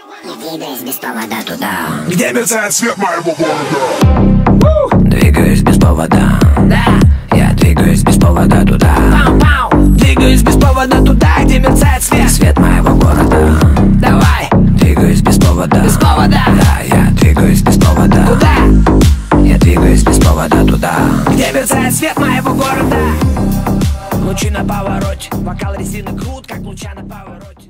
Двигаюсь без повода туда, где мерцает свет моего города. Двигаюсь без повода, да. я двигаюсь без повода туда. Пау-пау. Двигаюсь без повода туда, где мерцает свет моего города. Давай. Двигаюсь без повода, Без повода. да, я двигаюсь без повода. Куда? Я двигаюсь без повода туда, Где мерцает свет моего города. лучи на повороте, вокал резины крут, как луча на повороте.